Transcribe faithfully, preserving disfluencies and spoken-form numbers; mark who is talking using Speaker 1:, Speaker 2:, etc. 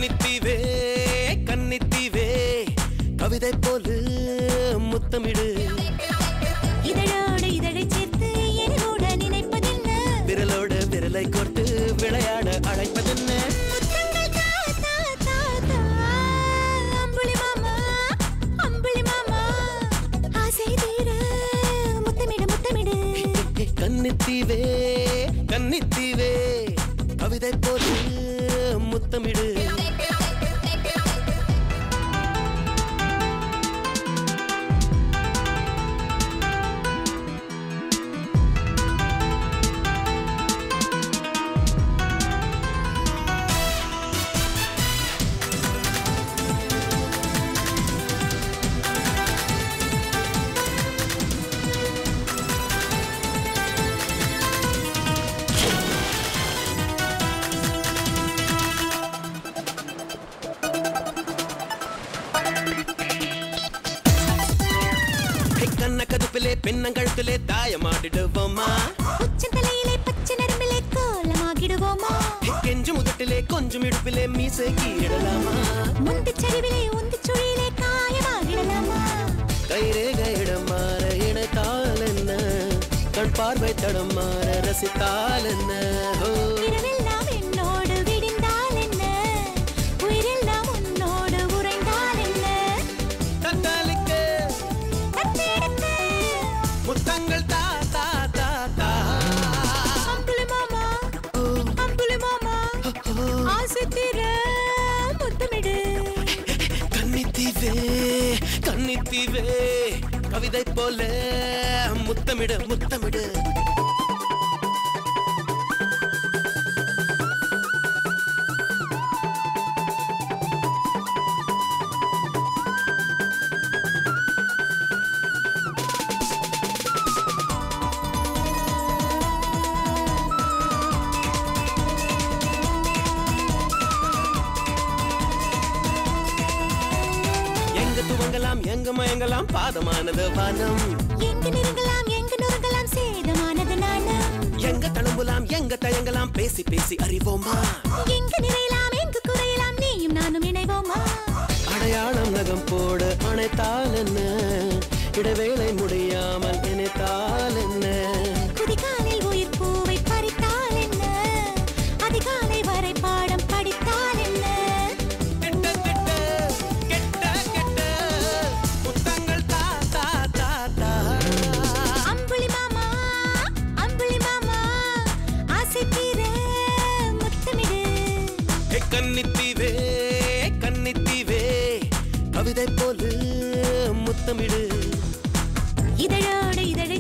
Speaker 1: கன்னித்தீவே கன்னித்தீவே கவிதை போல முத்தமிடு
Speaker 2: இதழோடு இதழை சேர்த்து என்னோட நினைப்பதென்ன
Speaker 1: விரலோட விரலை கோர்த்து விளையாட அழைப்பதென்ன
Speaker 2: அம்புலி மாமா அம்புலி மாமா ஆசை தீர முத்தமிடு முத்தமிடு
Speaker 1: கன்னித்தீவே கன்னித்தீவே கவிதை போல முத்தமிடு கண்ணக்கதுப்பிலே பெண்ணங்கழுத்திலே தாயமாடிடுவோமா
Speaker 2: உச்சந்தலையிலே பச்சை நரம்பிலே கோலமாகிடுவோமா
Speaker 1: கெஞ்சு முதட்டிலே கொஞ்சம் இடுப்பிலே மீசை கீழலாமா
Speaker 2: முந்திச் சரிவிலே உந்திச் சுழியிலே காயமாகிடலாமா
Speaker 1: கைரேகை இடம் மாற இணைத்தால் என்ன கண் பார்வை தடம் மாற ரசித்தால் என்ன
Speaker 2: இரவெல்லாம் என்னோடு விடிந்தால் என்ன உயிரெல்லாம் உன்னோடு உறைந்தால் என்ன
Speaker 1: தத்தாலிக்கு
Speaker 2: தத்தெடுத்து
Speaker 1: முத்தங்கள் தா தா தா தா
Speaker 2: அம்புலி மாமா அம்புலி மாமா ஆசை தீர முத்தமிடு
Speaker 1: கன்னித்தீவே கன்னித்தீவே கவிதை போல முத்தமிடு முத்தமிடு துவங்கலாம் எங்க மயங்கலாம் பாதமானது வானம்
Speaker 2: எங்க நெருங்கலாம் எங்க நுறுங்கலாம் சேதமானது நாணம்
Speaker 1: எங்க தழும்பலாம் எங்க தயங்கலாம் பேசி பேசி அறிவோமா
Speaker 2: எங்க நிறையலாம் எங்க குறையலாம் நீயும் நானும் இணைவோமா
Speaker 1: அடையாளம் நகம் போடு அணைத்தால் என்ன இடைவேளை முடியாமல் நினைத்தால் என்ன
Speaker 2: குதிகாலில் உயிர் பூவை பறித்தால் என்ன அதிகாலை வரை பாடம் படித்தால் என்ன
Speaker 1: கன்னித்தீவே கன்னித்தீவே கவிதை போல முத்தமிடு
Speaker 2: இதழோடு இதழை